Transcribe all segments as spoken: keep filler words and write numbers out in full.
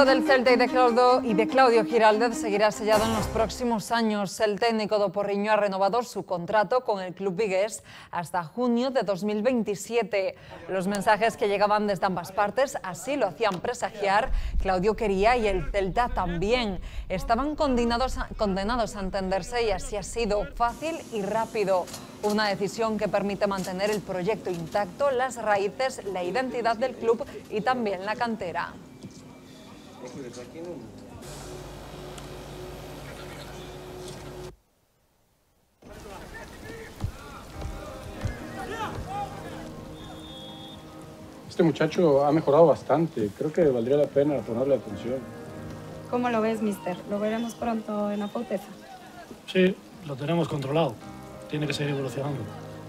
del Celta y de Claudio, y de Claudio Giraldez seguirá sellado en los próximos años. El técnico do Porriño ha renovado su contrato con el club vigués hasta junio de dos mil veintisiete. Los mensajes que llegaban desde ambas partes así lo hacían presagiar. Claudio quería y el Celta también. Estaban condenados a, condenados a entenderse y así ha sido fácil y rápido. Una decisión que permite mantener el proyecto intacto, las raíces, la identidad del club y también la cantera. Este muchacho ha mejorado bastante. Creo que valdría la pena ponerle atención. ¿Cómo lo ves, mister? ¿Lo veremos pronto en la Fauteza? Sí, lo tenemos controlado. Tiene que seguir evolucionando.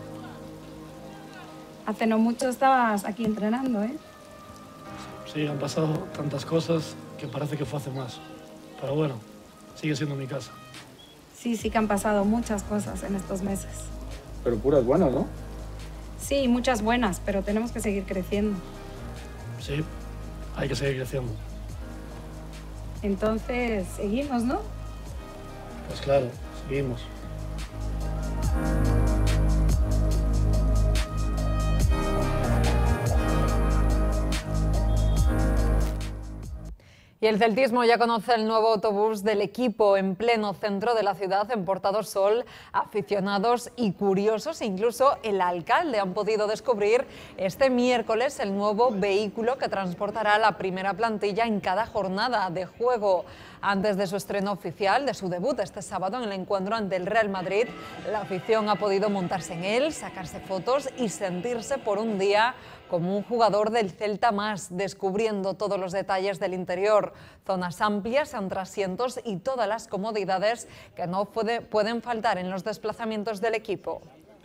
Hace no mucho estabas aquí entrenando, ¿eh? Sí, han pasado tantas cosas que parece que fue hace más. Pero bueno, sigue siendo mi casa. Sí, sí que han pasado muchas cosas en estos meses. Pero puras buenas, ¿no? Sí, muchas buenas, pero tenemos que seguir creciendo. Sí, hay que seguir creciendo. Entonces, seguimos, ¿no? Pues claro, seguimos. Y el celtismo ya conoce el nuevo autobús del equipo en pleno centro de la ciudad, en Portadosol. Aficionados y curiosos, incluso el alcalde, han podido descubrir este miércoles el nuevo vehículo que transportará la primera plantilla en cada jornada de juego. Antes de su estreno oficial, de su debut este sábado en el encuentro ante el Real Madrid, la afición ha podido montarse en él, sacarse fotos y sentirse por un día como un jugador del Celta más, descubriendo todos los detalles del interior, zonas amplias, entre asientos y todas las comodidades que no puede, pueden faltar en los desplazamientos del equipo.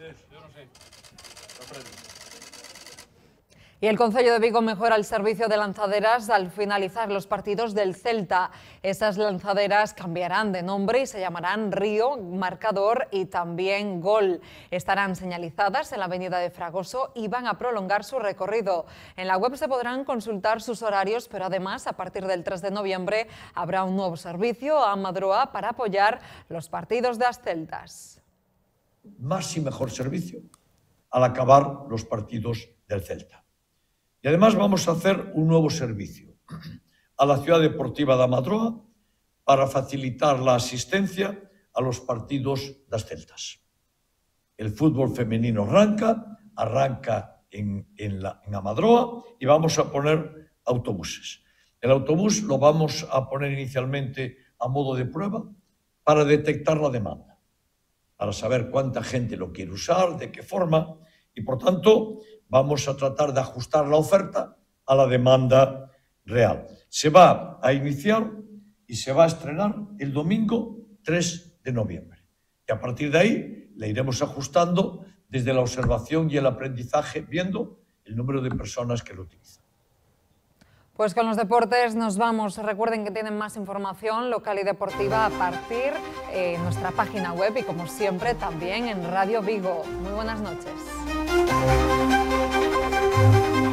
Y el Concello de Vigo mejora el servicio de lanzaderas al finalizar los partidos del Celta. Esas lanzaderas cambiarán de nombre y se llamarán Río, Marcador y también Gol. Estarán señalizadas en la avenida de Fragoso y van a prolongar su recorrido. En la web se podrán consultar sus horarios, pero además a partir del tres de noviembre habrá un nuevo servicio a Madroa para apoyar los partidos de las Celtas. Más y mejor servicio al acabar los partidos del Celta. Y además vamos a hacer un nuevo servicio a la Ciudad Deportiva de Amadroa para facilitar la asistencia a los partidos das Celtas. El fútbol femenino arranca, arranca en, en, la, en Amadroa y vamos a poner autobuses. El autobús lo vamos a poner inicialmente a modo de prueba para detectar la demanda, para saber cuánta gente lo quiere usar, de qué forma, y por tanto vamos a tratar de ajustar la oferta a la demanda real. Se va a iniciar y se va a estrenar el domingo tres de noviembre. Y a partir de ahí le iremos ajustando desde la observación y el aprendizaje, viendo el número de personas que lo utilizan. Pues con los deportes nos vamos. Recuerden que tienen más información local y deportiva a partir de eh, nuestra página web y como siempre también en Radio Vigo. Muy buenas noches.